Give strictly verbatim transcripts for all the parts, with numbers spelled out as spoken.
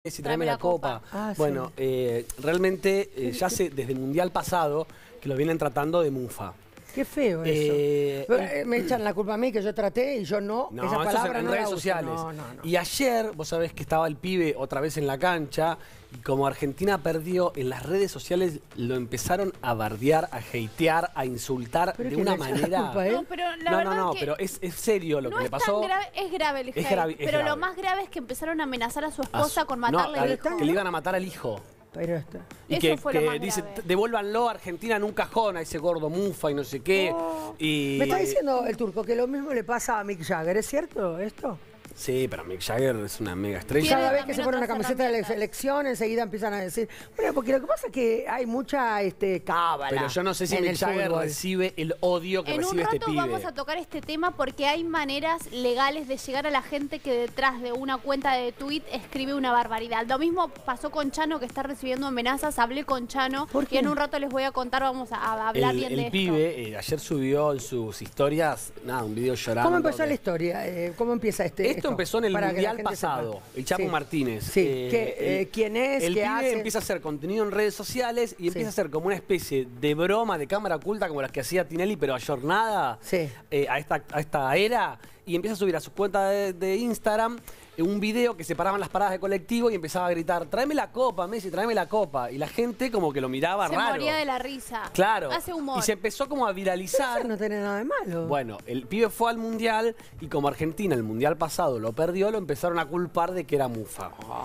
Si tráeme la, la copa. copa. Ah, bueno, sí. eh, realmente eh, ya hace desde el mundial pasado que lo vienen tratando de mufa. Qué feo eso. Eh, Pero, me echan la culpa a mí que yo traté y yo no. No, esa eso palabra es en no redes la uso. sociales. No, no, no. Y ayer, vos sabés que estaba el pibe otra vez en la cancha y como Argentina perdió, en las redes sociales lo empezaron a bardear, a hatear, a insultar pero de que una le echa la manera... culpa a él. No, pero la no, verdad no, no, que pero es, es serio lo no que le es tan pasó. grave, es grave el hate, Es grave, es pero grave. lo más grave es que empezaron a amenazar a su A esposa su- con no, matarle al- al hijo. que le iban a matar al hijo. Pero está. Y Eso que, fue lo que más dice, grave. devuélvanlo a Argentina en un cajón, a ese gordo mufa y no sé qué. Oh. Y... Me está diciendo el turco que lo mismo le pasa a Mick Jagger, ¿es cierto esto? Sí, pero Mick Jagger es una mega estrella. Tiene Cada vez que también se pone una otras camiseta de la herramientas. selección, enseguida empiezan a decir... Bueno, porque lo que pasa es que hay mucha este, cábala Pero yo no sé si en Mick el Jagger fútbol. recibe el odio que En un recibe rato este pibe. vamos a tocar este tema porque hay maneras legales de llegar a la gente que detrás de una cuenta de tweet escribe una barbaridad. Lo mismo pasó con Chano, que está recibiendo amenazas. Hablé con Chano ¿Por qué? y en un rato les voy a contar, vamos a, a hablar el, bien el de esto. pibe eh, ayer subió en sus historias nada, un video llorando. ¿Cómo empezó de- la historia? Eh, ¿Cómo empieza este? Esto, empezó en el Para que la mundial gente pasado, sepa. el Chapo Sí. Martínez. Sí, que, eh, ¿quién es? El ¿Qué pibe hace? empieza a hacer contenido en redes sociales y empieza Sí. a hacer como una especie de broma de cámara oculta como las que hacía Tinelli, pero ayornada Sí. eh, a, esta, a esta era. Y empieza a subir a su cuenta de, de Instagram eh, un video que separaban las paradas de colectivo y empezaba a gritar, tráeme la copa, Messi, tráeme la copa. Y la gente como que lo miraba Se raro. moría de la risa. Claro. Hace humor. Y se empezó como a Pero viralizar. eso no tiene nada de malo. Bueno, el pibe fue al mundial y como Argentina el mundial pasado lo perdió, lo empezaron a culpar de que era mufa.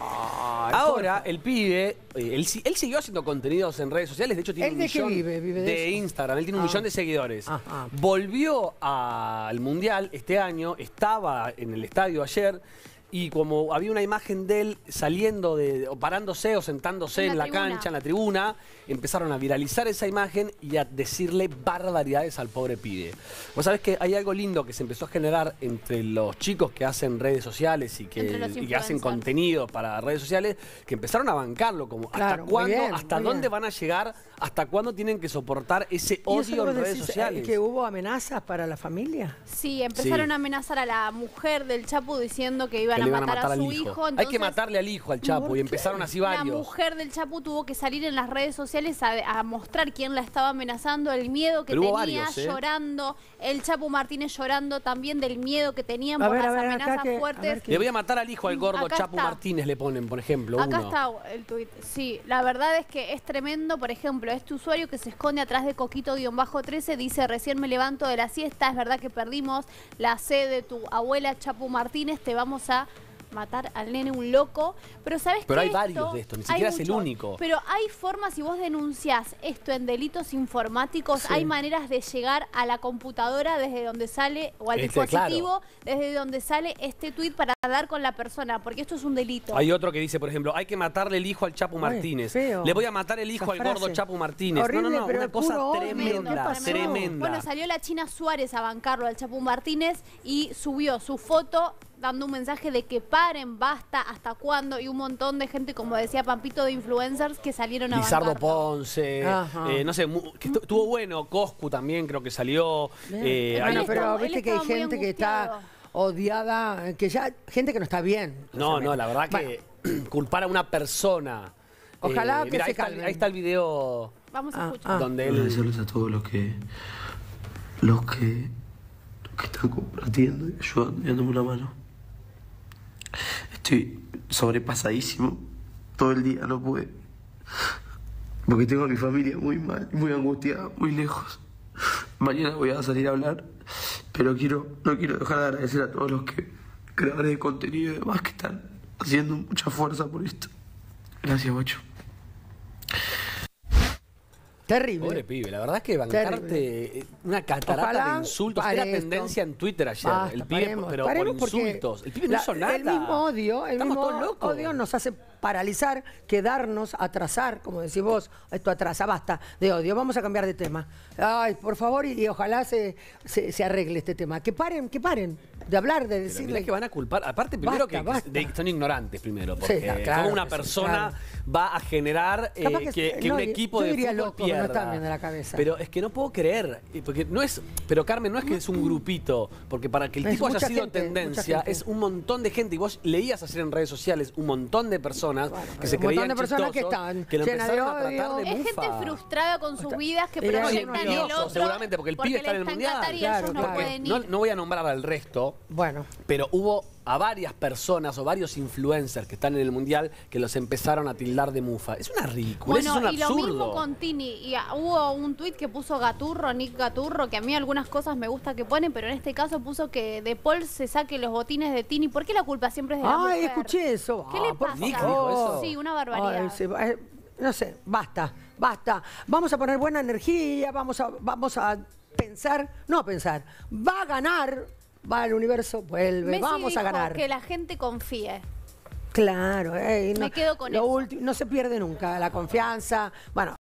Ahora, el pibe, eh, él, si- él siguió haciendo contenidos en redes sociales, de hecho tiene ¿Él un de qué millón vive? ¿Vive de eso? Instagram, él tiene un Ah. millón de seguidores. Ajá. Volvió al mundial este año, estaba en el estadio ayer. Y como había una imagen de él saliendo de, o parándose o sentándose En en la la, tribuna. cancha, en la tribuna, empezaron a viralizar esa imagen y a decirle barbaridades al pobre pibe. Vos sabés que hay algo lindo que se empezó a generar entre los chicos que hacen redes sociales y que, Entre los y que hacen influencers. contenido para redes sociales, que empezaron a bancarlo, como Claro, hasta muy cuándo, bien, hasta muy dónde bien. van a llegar, hasta cuándo tienen que soportar ese ¿Y eso odio vos en redes decís, eh, sociales. que hubo amenazas para la familia? Sí, empezaron Sí. a amenazar a la mujer del Chapo diciendo que iban, Que a, le iban matar a al su hijo. hijo. Hay que entonces, matarle al hijo, al Chapo, ¿Por y qué? empezaron así La varios. mujer del Chapu tuvo que salir en las redes sociales a, a mostrar quién la estaba amenazando, el miedo que Pero hubo tenía, varios, ¿eh? llorando, el Chapu Martínez llorando también del miedo que tenían A por ver, a las ver, acá amenazas que- a fuertes. ver qué- Le voy a matar al hijo al gordo Acá Chapo está. Martínez, le ponen, por ejemplo, Acá uno. está el tuit. Sí, la verdad es que es tremendo. Por ejemplo, este usuario que se esconde atrás de Coquito-trece dice, recién me levanto de la siesta, es verdad que perdimos la sed de tu abuela Chapu Martínez, te vamos a matar al nene un loco. Pero ¿sabes qué? Pero hay Esto- varios de estos, ni hay siquiera es el muchos. único. Pero hay formas, si vos denunciás esto en delitos informáticos, Sí. hay maneras de llegar a la computadora desde donde sale, o al Este, dispositivo, desde donde sale este tuit para dar con la persona, porque esto es un delito. Hay otro que dice, por ejemplo, hay que matarle el hijo al Chapo Ay, Martínez. feo. Le voy a matar el hijo Esa al gordo frase. Chapo Martínez. Horrible, no, no, no, pero una cosa puro odio. tremenda, ¿Qué pasó? tremenda. Bueno, salió la China Suárez a bancarlo al Chapu Martínez y subió su foto dando un mensaje de que paren, basta, hasta cuándo, y un montón de gente, como decía Pampito, de influencers que salieron a Lizardo bancarlo. Ponce, Ajá. eh, no sé, mu- que estu- estuvo bueno, Coscu también creo que salió. Bien. eh, Él Bueno, hay- está- pero él viste que hay estaba muy gente que está angustiado. odiada, que ya, gente que no está bien. No, O sea, no, la verdad bueno, que culpar a una persona. Ojalá eh, que mirá, se ahí, está, calmen. ahí está el video Vamos a Ah, escuchar. ah. donde Quiero él... agradecerles a todos los que los que, los que están compartiendo y ayudando y dándome una mano. Estoy sobrepasadísimo todo el día, no pude. Porque tengo a mi familia muy mal, muy angustiada, muy lejos. Mañana voy a salir a hablar, pero quiero, no quiero dejar de agradecer a todos los que creadores de contenido y demás que están haciendo mucha fuerza por esto. Gracias, guacho. Terrible. Pobre pibe, la verdad es que bancarte eh, una catarata Ojalá de insultos. pare Era esto. tendencia en Twitter ayer. Basta, el pibe, paremos, pero por paremos porque insultos. El pibe no la- hizo nada. El mismo odio, el Estamos mismo todos locos. odio nos hace paralizar, quedarnos, atrasar, como decís vos, esto atrasa, basta de odio. Vamos a cambiar de tema. Ay, por favor, y, y ojalá se, se, se arregle este tema. Que paren, que paren de hablar, de Pero decirle mirá que van a culpar. Aparte, primero Basta, que, basta. de- son ignorantes, primero. Porque Sí, claro como una que sí, persona claro. va a generar eh, Capaz que, que- que no, un yo- equipo yo de diría fútbol loco, que no pierda. está bien de la cabeza. Pero es que no puedo creer, y porque no es, pero Carmen, no es que es un grupito, porque para que el Es tipo haya mucha sido gente, tendencia, mucha gente. es un montón de gente, y vos leías ayer en redes sociales un montón de personas que se un montón creían de personas que chistosos, estaban que lo llenas de empezaron a tratar odio. de Es mufa. gente frustrada con sus vidas que Y era proyectan uno el envidioso, otro. seguramente, porque el pibe está en el les mundial. Qatar y Claro, ellos no claro. pueden ir. No, no voy a nombrar al resto, Bueno. pero hubo a varias personas o varios influencers que están en el mundial que los empezaron a tildar de mufa. Es una ridícula, Bueno, es un y lo absurdo. mismo con Tini. Y ah, hubo un tuit que puso Gaturro, Nick Gaturro, que a mí algunas cosas me gusta que pone, pero en este caso puso que De Paul se saque los botines de Tini. ¿Por qué la culpa siempre es de la Ay, mujer? escuché eso. ¿Qué Ah, le por pasa? Nick dijo eso. Sí, una barbaridad. Ay, se- eh, no sé, basta, basta. Vamos a poner buena energía, vamos a, vamos a pensar, no a pensar, va a ganar, va al universo, vuelve, Messi vamos a dijo ganar. que la gente confíe. Claro, eh, Me no, quedo con lo eso. último, no se pierde nunca la confianza. Bueno,